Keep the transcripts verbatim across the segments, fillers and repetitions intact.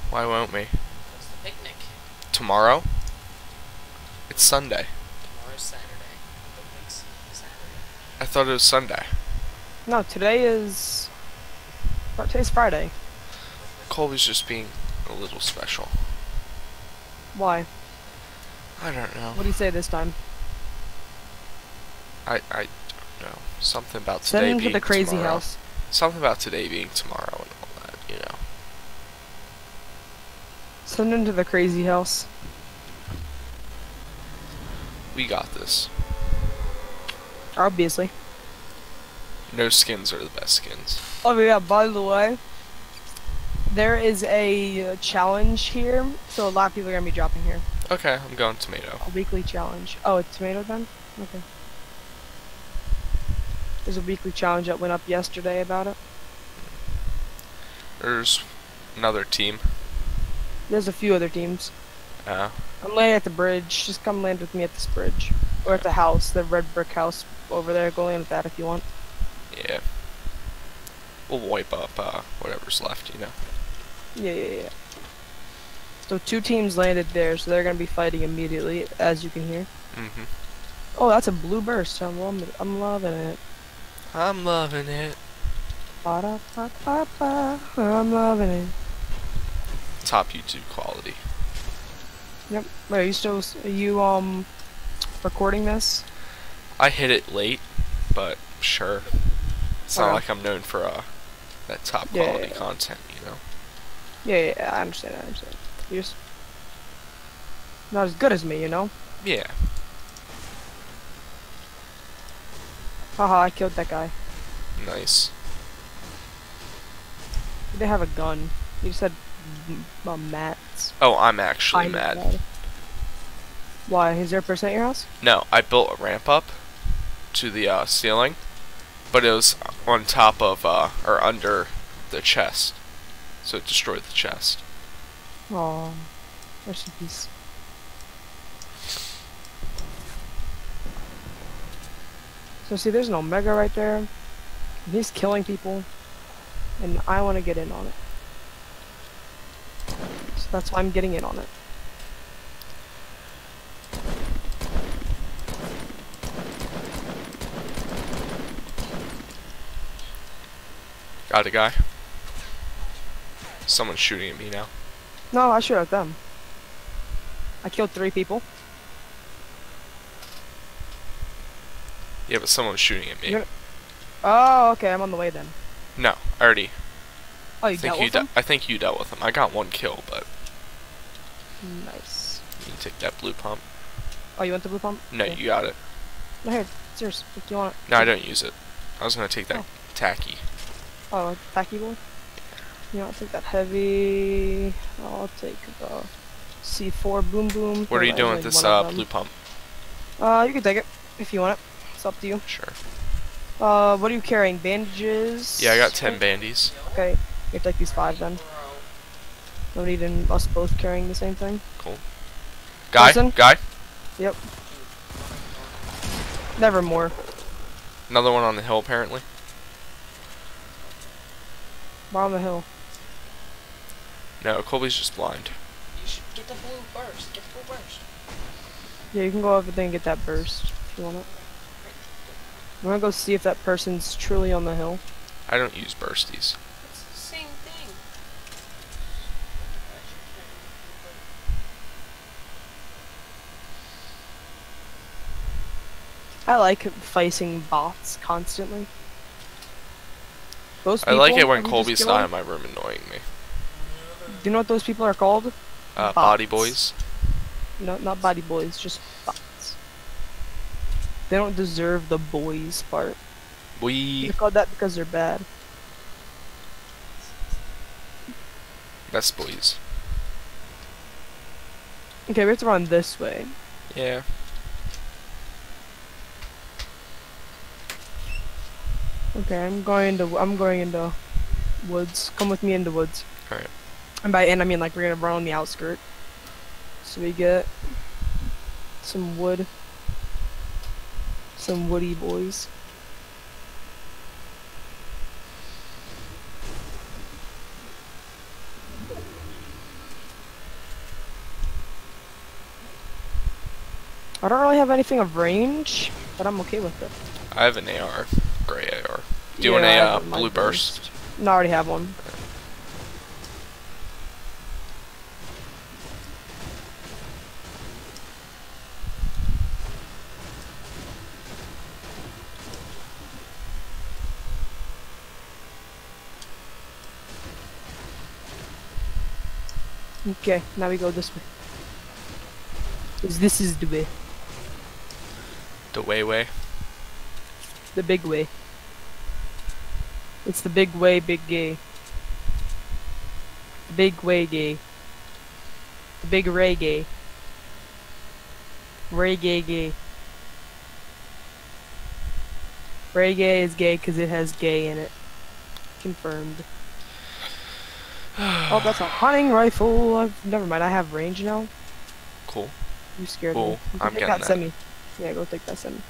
Why won't we? It's the picnic. Tomorrow? It's Sunday. Tomorrow's Saturday. Picnic's Saturday. I thought it was Sunday. No, today is... Today's Friday. Colby's just being a little special. Why? I don't know. What do you say this time? I I don't know. Something about Send today him being to the crazy tomorrow. house. Something about today being tomorrow and all that, you know. Send him to the crazy house. We got this. Obviously. No skins are the best skins. Oh yeah, by the way, there is a uh, challenge here, so a lot of people are gonna be dropping here. Okay, I'm going tomato. A weekly challenge. Oh, it's tomato then? Okay. There's a weekly challenge that went up yesterday about it. There's another team. There's a few other teams. Uh, I'm landing at the bridge. Just come land with me at this bridge. Or at the house, the red brick house over there. Go land with that if you want. yeah. We'll wipe up uh, whatever's left, you know. Yeah, yeah, yeah. So two teams landed there, so they're gonna be fighting immediately, as you can hear. Mm-hmm. Oh, that's a blue burst. I'm, loving it. I'm loving it. I'm loving it. Ba-da-ba-ba-ba. I'm loving it. Top YouTube quality. Yep. Wait, are you still? Are you um recording this? I hit it late, but sure. It's not Okay. like I'm known for uh, that top Yeah, quality yeah, yeah. content, you know. Yeah, yeah, yeah, I understand. I understand. You're just not as good as me, you know. Yeah. Haha, I killed that guy. Nice. He didn't have a gun. He just had m- uh, mats. Oh, I'm actually Kinda mad. bad. Why? Is there a person at your house? No, I built a ramp up to the uh, ceiling, but it was on top of uh, or under the chest, so it destroyed the chest. Oh, rest in peace. So see, there's an Omega right there. And he's killing people, and I want to get in on it. So that's why I'm getting in on it. Got a guy. Someone's shooting at me now. No, I shoot at them. I killed three people. Yeah, but someone's shooting at me. You're- Oh, okay, I'm on the way then. No, I already. Oh, I you think dealt you. with De them? I think you dealt with him. I got one kill, but Nice. you can take that blue pump. Oh, you want the blue pump? No, Okay. you got it. No, here, serious. If you want it. No, I don't use it. I was gonna take that Oh. tacky. Oh, tacky boy? You know, I'll take that heavy. I'll take the C four boom boom. What are you There's doing only with this one of uh, them. blue pump? Uh, you can take it if you want it. It's up to you. Sure. Uh, what are you carrying? Bandages? Yeah, I got ten bandies. Okay, you take these five then. No need in us both carrying the same thing. Guy, Person? guy. Yep. Nevermore. Another one on the hill apparently. We're on the hill. No, Colby's just blind. You should get the blue burst. Get the blue burst. Yeah, you can go over there and get that burst if you want it. I'm gonna go see if that person's truly on the hill. I don't use bursties. It's the same thing. I like facing bots constantly. Those I like people it when that we Colby's just not killed, in my room annoying me. Do you know what those people are called? Uh, Bots. body boys. No, not body boys, just bots. They don't deserve the boys part. We. They're called that because they're bad. Best boys. Okay, we have to run this way. Yeah. Okay, I'm going to I'm going into woods. Come with me into woods. Alright. And by in I mean like we're gonna run on the outskirt. So we get some wood. Some woody boys. I don't really have anything of range, but I'm okay with it. I have an A R, gray A R. Do you Yeah, want I a uh, have my blue burst? No, I already have one. Okay, now we go this way. 'Cause this is the way. The way way. The big way. It's the big way, big gay. The big way gay. The big reggae. Reggae gay. Reggae is gay because it has gay in it. Confirmed. Oh, that's a hunting rifle. I've, never mind, I have range now. Cool. You scared Cool. me. You can I'm take getting that that. semi. Yeah, go take that semi.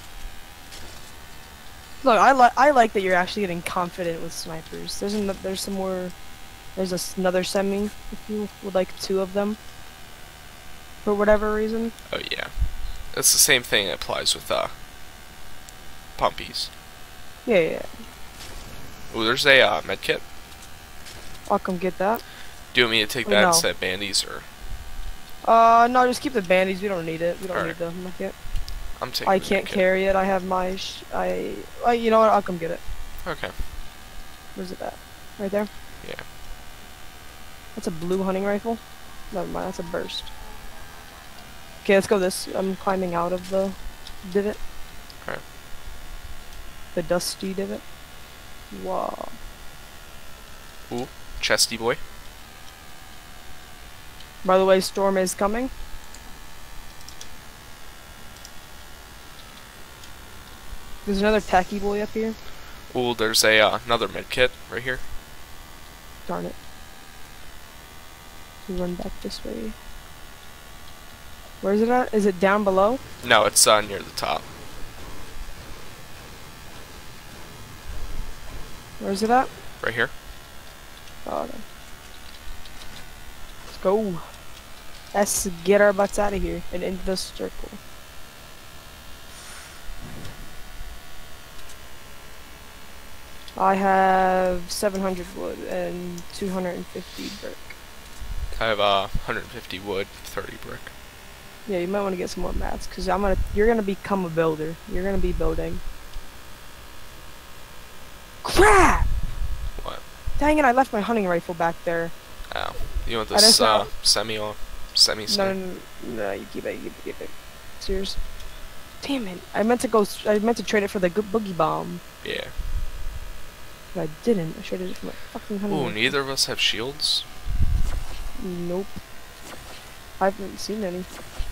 Look, I like I like that you're actually getting confident with snipers. There's an there's some more. There's a s another semi if you would like two of them. For whatever reason. Oh yeah. It's the same thing that applies with uh pumpies. Yeah, yeah. yeah. Oh, there's a uh, med kit. I'll come get that. Do you want me to take Oh, that no. instead of bandies, or Uh, no, just keep the bandies. We don't need it. We don't Alright. need the medkit. I'm taking I the can't med kit. carry it. I have my. Sh I. Uh, you know what? I'll come get it. Okay. Where's it at? Right there. Yeah. That's a blue hunting rifle. Never mind. That's a burst. Okay, let's go this. I'm climbing out of the divot. Okay. The dusty divot. Wow. Ooh, chesty boy. By the way, storm is coming. There's another tacky boy up here. Ooh, there's a uh, another med kit right here. Darn it. We run back this way. Where is it at? Is it down below? No, it's uh, near the top. Where is it at? Right here. Oh, okay. Let's go. Let's get our butts out of here and into the circle. I have seven hundred wood and two hundred fifty brick. I have uh, one hundred fifty wood, thirty brick. Yeah, you might want to get some more mats, cause I'm gonna. You're gonna become a builder. You're gonna be building. Crap! What? Dang it! I left my hunting rifle back there. Oh, you want I just this uh, know- semi on semi No, snipe? no, no, no, you keep it. You keep it. Keep it. Serious. Damn it! I meant to go. s- I meant to trade it for the good boogie bomb, Yeah. but I didn't. I traded it for my fucking hunting Ooh, rifle. neither of us have shields. Nope. I haven't seen any.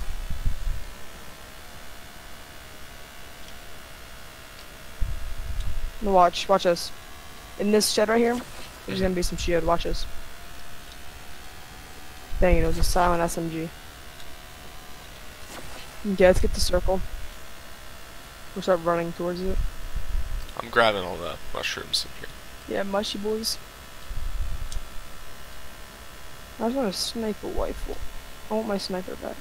No, watch, watch us. In this shed right here, there's gonna be some shield. Watch us. Dang it, it was a silent S M G. Okay, let's get the circle. We'll start running towards it. I'm grabbing all the mushrooms in here. Yeah, mushy boys. I just want a sniper rifle. I want my sniper back.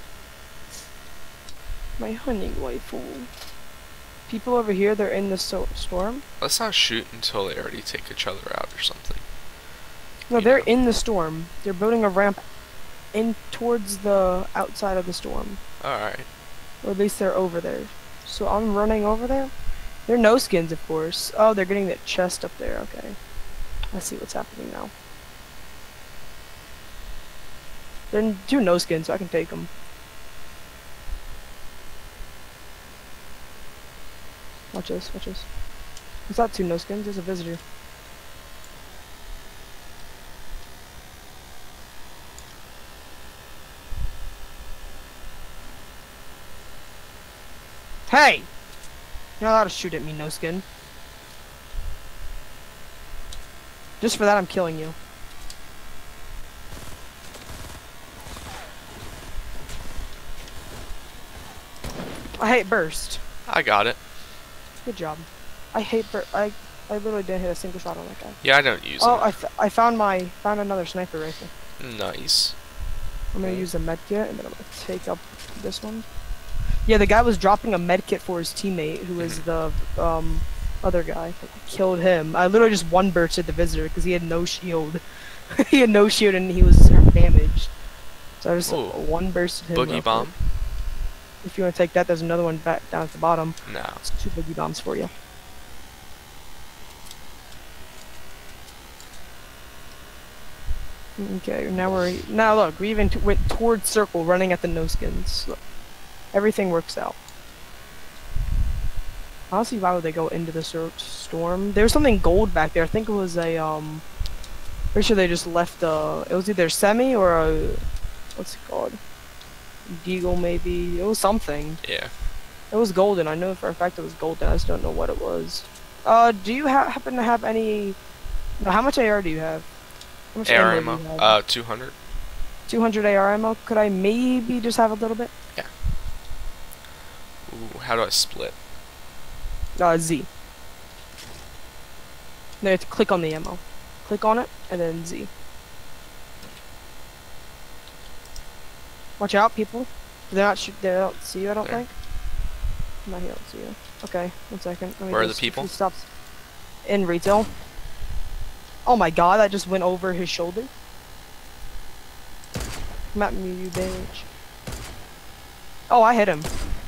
My hunting rifle. People over here, they're in the so storm. Let's not shoot until they already take each other out or something. No, You they're know. in the storm. They're building a ramp in towards the outside of the storm. Alright. Or at least they're over there. So I'm running over there. They're no skins, of course. Oh, they're getting that chest up there. Okay. I see what's happening now. They're two no skins, so I can take them. Watch this, watch this. It's not two no skins, it's a visitor. Hey! You're not allowed to shoot at me, no skin. Just for that, I'm killing you. I hate burst. I got it. Good job. I hate bur- I I literally didn't hit a single shot on that guy. Yeah, I don't use Oh, it. I, f I found my found another sniper rifle. Nice. I'm gonna use the med kit and then I'm gonna take up this one. Yeah, the guy was dropping a med kit for his teammate, who was the um other guy. Killed him. I literally just one bursted the visitor because he had no shield. He had no shield and he was damaged. So I just Ooh. one bursted him. real Boogie quick. bomb? If you want to take that, there's another one back down at the bottom. No. It's two boogie bombs for you. Okay, now we're now look. We even t went towards circle, running at the no skins. Look, everything works out. Honestly, why would they go into the sor- storm? There was something gold back there. I think it was a um. Pretty sure they just left. Uh, it was either semi or a what's it called? Deagle maybe. It was something. Yeah. It was golden. I know for a fact it was golden. I just don't know what it was. Uh, do you ha happen to have any? No, how much A R do you have? How much A R ammo ammo? do you have? Uh, two hundred. two hundred A R ammo. Could I maybe just have a little bit? Yeah. Ooh, how do I split? Uh, Z. No, you have to click on the ammo. Click on it, and then Z. Watch out, people. They're not shoot. They don't see you. I don't There. think. No, he don't see you. Okay, one second. Let me Where are the just- people? he stops. In retail. Oh my god, that just went over his shoulder. Come at me, you bitch. Oh, I hit him.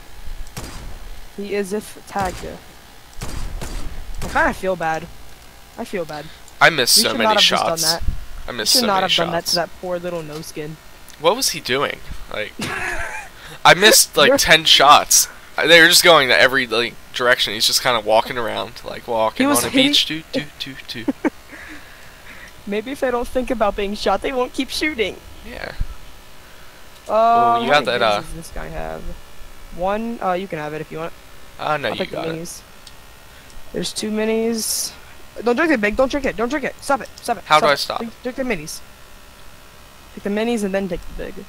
He is if tagged it. I kind of feel bad. I feel bad. I missed We so should many not have just done shots. that. I We missed should so not many have shots. done that to that poor little no skin. What was he doing? Like, I missed like You're- ten shots. Uh, They were just going to every like direction. He's just kind of walking around, like walking He was on a hitting- beach. Do do do do. Maybe if they don't think about being shot, they won't keep shooting. Yeah. Uh, you how got many that, uh, guns does this guy have? One. Uh, you can have it if you want. Ah, no, I'll you take the got it. minis. There's two minis. Don't drink it, big. Don't drink it. Don't drink it. Stop it. Stop it. How do stop I it. stop? Drink, drink the minis. Take the minis and then take the big.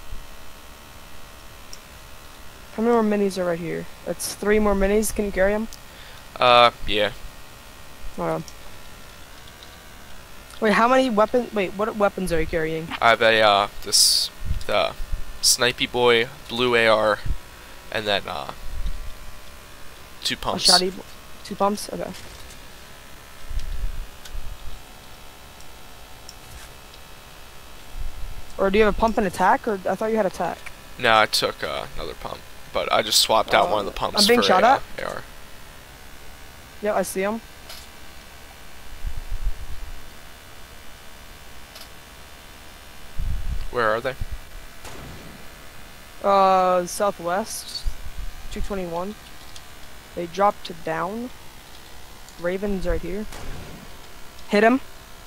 How many more minis are right here? That's three more minis. Can you carry them? Uh, yeah. Hold on. Wait, how many weapons? Wait, what weapons are you carrying? I have a uh this the Snipey Boy blue A R, and then uh two A pumps. shotty. Two pumps. Okay. Or do you have a pump and attack? Or I thought you had attack. No, I took uh, another pump, but I just swapped out one of the Uh, pumps I'm being for shot a, at? uh, A R. Yeah, I see them. Where are they? Uh, southwest, two twenty-one. They dropped down. Raven's right here. Hit him.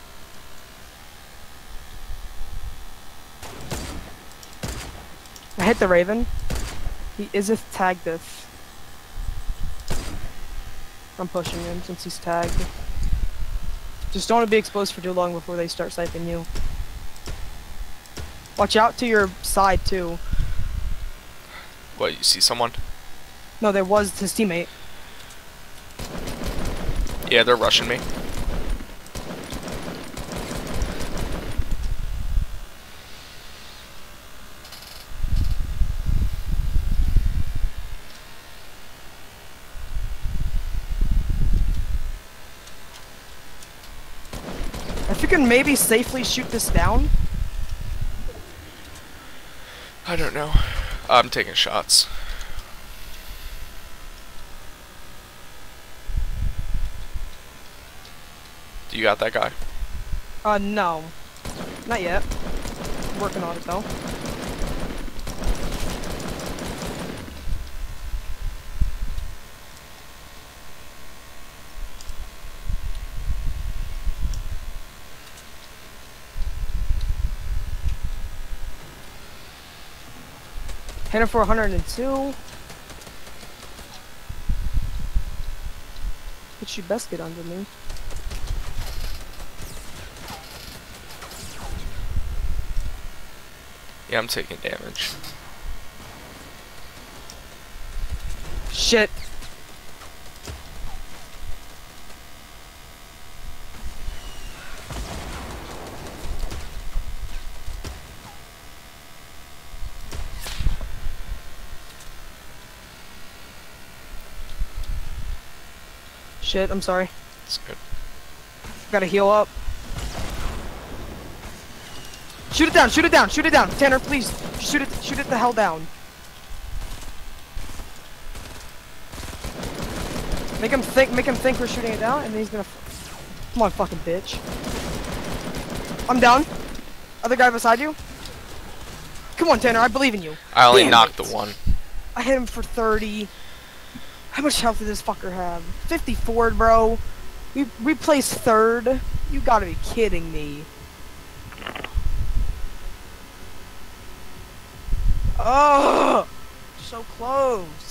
I hit the Raven. He iseth tagged if. I'm pushing him since he's tagged. Just don't want to be exposed for too long before they start sniping you. Watch out to your side too. What, you see someone? No, there was his teammate. Yeah, they're rushing me. If you can maybe safely shoot this down. I don't know. I'm taking shots. Do you got that guy? Uh, no. Not yet. Working on it though. Hit him for one hundred two. But you best get under me. Yeah, I'm taking damage. Shit. Shit, I'm sorry. It's good. Gotta heal up. Shoot it down, shoot it down, shoot it down. Tanner, please. Shoot it, shoot it the hell down. Make him think, make him think we're shooting it down, and then he's gonna. F Come on, fucking bitch. I'm down. Other guy beside you. Come on, Tanner, I believe in you. I only Damn knocked it. the one. I hit him for thirty. How much health did this fucker have? fifty-four, bro. We we placed third. You gotta be kidding me. Oh, so close.